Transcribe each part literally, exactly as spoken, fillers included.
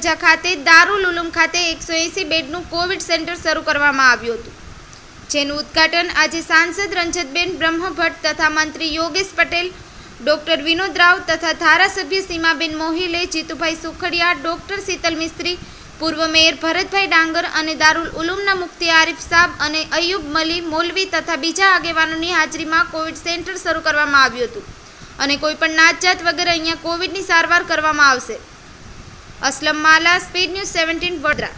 તાંદલજા ખાતે દારુલ ઉલુમ ખાતે એકસો એંસી બેડનું કોવિડ સેન્ટર શરૂ કરવામાં આવ્યું હતું, જેનું ઉદ્ઘાટન આજે સાંસદ રંજતબેન બ્રહ્મભટ્ટ તથા મંત્રી યોગેશ પટેલ, ડોક્ટર વિનોદ રાવ તથા ધારાસભ્ય સીમાબેન મોહિલે, જીતુભાઈ સુખડિયા, ડોક્ટર શીતલ મિસ્ત્રી, પૂર્વ મેયર ભરતભાઈ ડાંગર અને દારુલ ઉલુમના મુફ્તી આરિફ સાબ અને અયુબ મલી મૌલવી તથા બીજા આગેવાનોની હાજરીમાં કોવિડ સેન્ટર શરૂ કરવામાં આવ્યું હતું અને કોઈપણ નાતજાત વગર અહીંયા કોવિડની સારવાર કરવામાં આવશે। Aslam Mala, speed news seventeen Vadodara.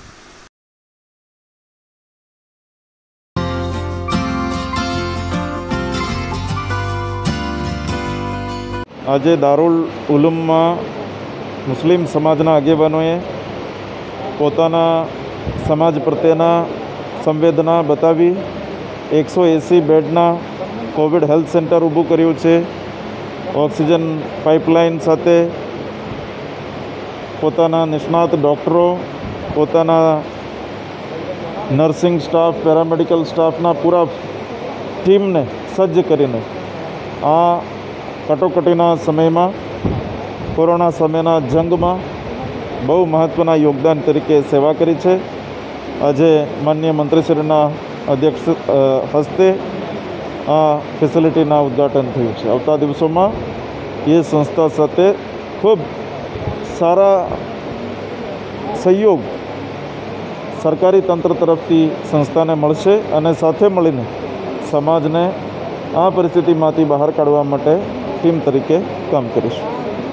आज दारुल उलूम में मुस्लिम समाजना आगेवानोए पोताना समाज प्रत्येना संवेदना बतावी एक सौ एसी बेडना कोविड हेल्थ सेंटर ऊभું કર્યું છે। ऑक्सीजन पाइपलाइन साथे પોતાના નિષ્ણાત ડૉક્ટરો, પોતાના નર્સિંગ સ્ટાફ, પેરામેડિકલ સ્ટાફના પૂરા ટીમને સજ્જ કરીને આ કટોકટીના સમયમાં, કોરોના સામેના જંગમાં બહુ મહત્ત્વના યોગદાન તરીકે સેવા કરી છે। આજે માનનીય મંત્રીશ્રીના અધ્યક્ષ હસ્તે આ ફેસિલિટીના ઉદ્ઘાટન થયું છે। આવતા દિવસોમાં એ સંસ્થા સાથે ખૂબ सारा सहयोग सरकारी तंत्र तरफथी संस्था ने मळशे अने साथे मळीने समाजने आ परिस्थितिमांथी बहार काढवा माटे टीम तरीके काम करीशुं।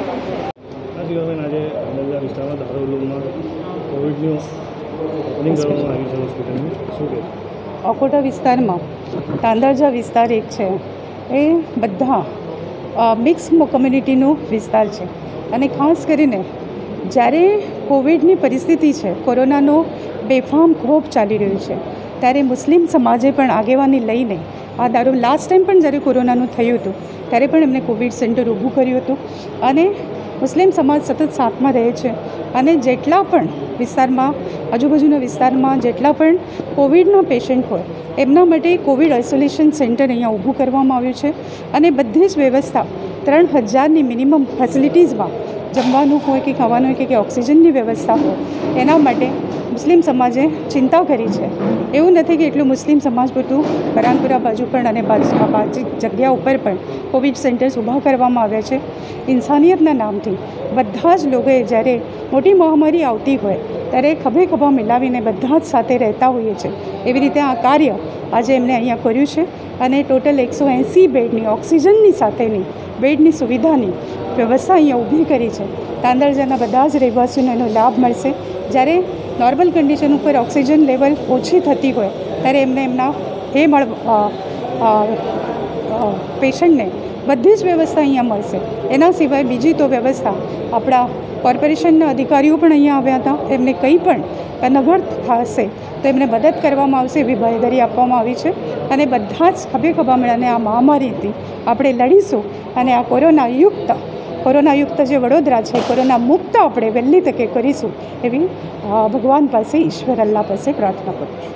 अकोटा विस्तार में तांदलजा विस्तार एक है, ए बधा मिक्स कम्युनिटीनो विस्तार है અને ખાસ કરીને જ્યારે કોવિડની પરિસ્થિતિ છે, કોરોનાનો બેફામ ખોફ ચાલી રહ્યું છે, ત્યારે મુસ્લિમ સમાજે પણ આગેવાની લઈને આ દારૂ લાસ્ટ ટાઈમ પણ જ્યારે કોરોનાનું થયું હતું ત્યારે પણ એમને કોવિડ સેન્ટર ઊભું કર્યું હતું અને મુસ્લિમ સમાજ સતત સાથમાં રહે છે અને જેટલા પણ વિસ્તારમાં, આજુબાજુના વિસ્તારમાં જેટલા પણ કોવિડના પેશન્ટ હોય એમના માટે કોવિડ આઇસોલેશન સેન્ટર અહીંયા ઊભું કરવામાં આવ્યું છે અને બધી જ વ્યવસ્થા ત્રણ હજારની મિનિમમ ફેસિલિટીઝમાં જમવાનું હોય કે ખાવાનું હોય કે ઓક્સિજનની વ્યવસ્થા હોય એના માટે મુસ્લિમ સમાજે ચિંતા કરી છે। એવું નથી કે એટલું મુસ્લિમ સમાજ પૂરતું બરાનપુરા બાજુ પણ અને બાજુ જગ્યા ઉપર પણ કોવિડ સેન્ટર્સ ઊભા કરવામાં આવ્યા છે। ઇન્સાનિયતના નામથી બધા જ લોકોએ જ્યારે મોટી મહામારી આવતી હોય ત્યારે ખભે ખભા મિલાવીને બધા જ સાથે રહેતા હોઈએ છીએ, એવી રીતે આ કાર્ય આજે એમણે અહીંયા કર્યું છે અને ટોટલ એકસો એંસી બેડની ઓક્સિજનની સાથેની બેડની સુવિધાની વ્યવસ્થા અહીંયા ઊભી કરી છે। તાંદલજાના બધા જ રહેવાસીઓને એનો લાભ મળશે। જ્યારે નોર્મલ કન્ડિશન ઉપર ઓક્સિજન લેવલ ઓછી થતી હોય ત્યારે એમને એમના એ મળ પેશન્ટને બધી જ વ્યવસ્થા અહીંયા મળશે। એના સિવાય બીજી તો વ્યવસ્થા આપણા કોર્પોરેશનના અધિકારીઓ પણ અહીંયા આવ્યા હતા, એમને કંઈ પણ કનગર થશે તો એમને મદદ કરવામાં આવશે એવી બાંહેધરી આપવામાં આવી છે અને બધા જ ખભે ખભા મળીને આ મહામારીથી આપણે લડીશું અને આ કોરોના યુક્ત કોરોના યુક્ત જે વડોદરા છે, કોરોના મુક્ત આપણે વહેલી તકે કરીશું એવી ભગવાન પાસે, ઈશ્વર અલ્લાહ પાસે પ્રાર્થના કરું છું।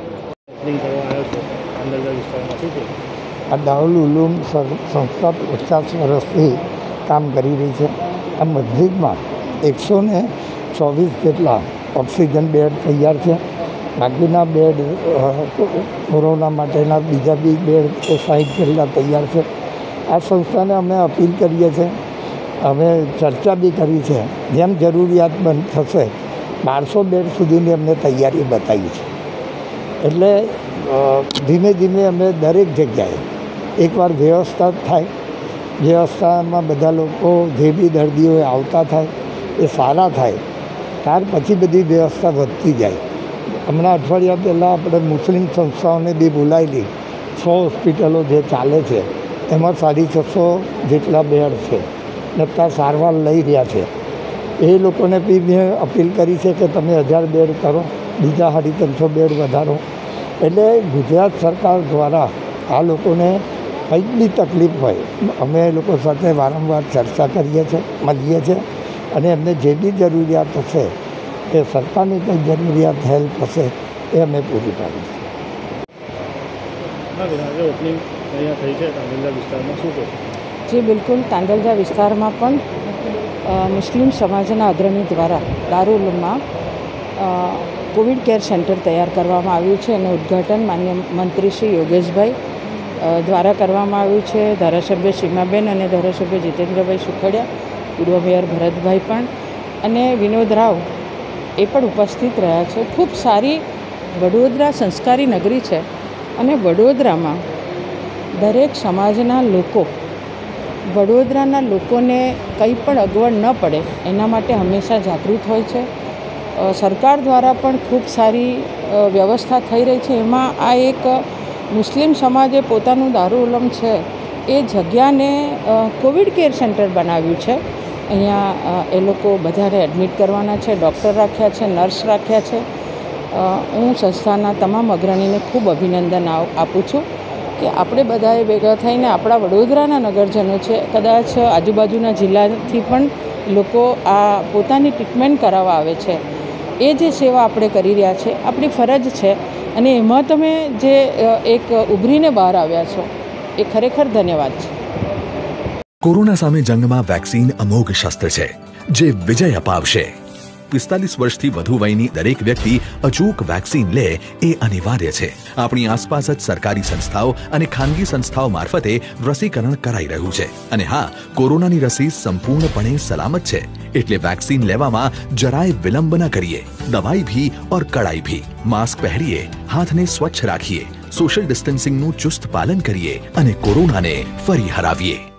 આ દારુલ ઉલૂમ સંસ્થા પચાસ વર્ષથી કામ કરી રહી છે। આ મસ્જિદમાં એકસો ને ચોવીસ જેટલા ઓક્સિજન બેડ તૈયાર છે। બાકીના બેડ કોરોના માટેના બીજા બી બેડ એ સાઠ જેટલા તૈયાર છે। આ સંસ્થાને અમે અપીલ કરીએ છીએ, અમે ચર્ચા બી કરી છે, જેમ જરૂરિયાત બંધ થશે બારસો બેડ સુધીની અમને તૈયારી બતાવી છે। એટલે ધીમે ધીમે અમે દરેક જગ્યાએ એકવાર વ્યવસ્થા થાય, વ્યવસ્થામાં બધા લોકો જે બી દર્દીઓ આવતા થાય એ સારા થાય, ત્યાર પછી બધી વ્યવસ્થા વધતી જાય। હમણાં અઠવાડિયા પહેલાં આપણે મુસ્લિમ સંસ્થાઓને બી બોલાવેલી, સો હોસ્પિટલો જે ચાલે છે એમાં સાડી છસો જેટલા બેડ છે ને ત્યાં સારવાર લઈ રહ્યા છે। એ લોકોને બી મેં અપીલ કરી છે કે તમે હજાર બેડ કરો, બીજા સાડી ત્રણસો બેડ વધારો। એટલે ગુજરાત સરકાર દ્વારા આ લોકોને કંઈક બી તકલીફ હોય અમે એ લોકો સાથે વારંવાર ચર્ચા કરીએ છીએ, મળીએ છીએ અને એમને જે બી જરૂરિયાત હશે એ સરકારની કંઈ જરૂરિયાત હેલ્પ હશે એ અમે પૂરી પાડીશું। અહીંયા થઈ છે તાંદલજા વિસ્તારમાં, શું કહેશો? जी बिल्कुल, तांदलजा विस्तार में पण મુસ્લિમ સમાજના અગ્રણી દ્વારા દારૂલમાં કોવિડ કેર સેન્ટર તૈયાર કરવામાં આવ્યું છે અને ઉદ્ઘાટન માન્ય મંત્રી શ્રી યોગેશભાઈ દ્વારા કરવામાં આવ્યું છે. ધારાસભ્ય સીમાબેન અને ધારાસભ્ય જીતેન્દ્રભાઈ સુખડિયા, પૂર્વ મેયર ભરતભાઈ પણ અને વિનોદ રાવ એ પણ ઉપસ્થિત રહ્યા છે. ખૂબ સારી વડોદરા સંસ્કારી નગરી છે અને વડોદરામાં દરેક સમાજના લોકો વડોદરાના લોકોને કંઈ પણ અગવડ ન પડે એના માટે હંમેશા જાગૃત હોય છે. સરકાર દ્વારા પણ ખૂબ સારી વ્યવસ્થા થઈ રહી છે. એમાં આ એક મુસ્લિમ સમાજે પોતાનું દારૂલમ છે એ જગ્યાને કોવિડ કેર સેન્ટર બનાવ્યું છે. અહીંયા એ લોકો બધાને એડમિટ કરવાના છે, ડૉક્ટર રાખ્યા છે, નર્સ રાખ્યા છે. હું સંસ્થાના તમામ અગ્રણીને ખૂબ અભિનંદન આપું છું કે આપણે બધાએ ભેગા થઈને આપણા વડોદરાના નગરજનો છે, કદાચ આજુબાજુના જિલ્લાથી પણ લોકો આ પોતાની ટ્રીટમેન્ટ કરાવવા આવે છે. એ જે સેવા આપણે કરી રહ્યા છે આપણી ફરજ છે અને એમાં તમે જે એક ઉભરીને બહાર આવ્યા છો એ ખરેખર ધન્યવાદ છે. કોરોના સામે જંગમાં વેક્સિન અમોઘ શસ્ત્ર છે જે વિજય અપાવશે. પિસ્તાલીસ વર્ષથી વધુ વયની દરેક વ્યક્તિ અચૂક વેક્સિન લે એ અનિવાર્ય છે. આપણી આસપાસ જ સરકારી સંસ્થાઓ અને ખાનગી સંસ્થાઓ મારફતે રસીકરણ કરાઈ રહ્યું છે. અને હા, કોરોનાની રસી સંપૂર્ણપણે સલામત છે, એટલે વેક્સિન લેવામાં જરાય વિલંબ ન કરીએ. દવાઈ ભી और કડાઈ ભી. માસ્ક પહેરીએ, હાથને સ્વચ્છ રાખીએ, સોશિયલ ડિસ્ટન્સિંગનું ચુસ્ત પાલન કરીએ અને કોરોનાને ફરી હરાવીએ.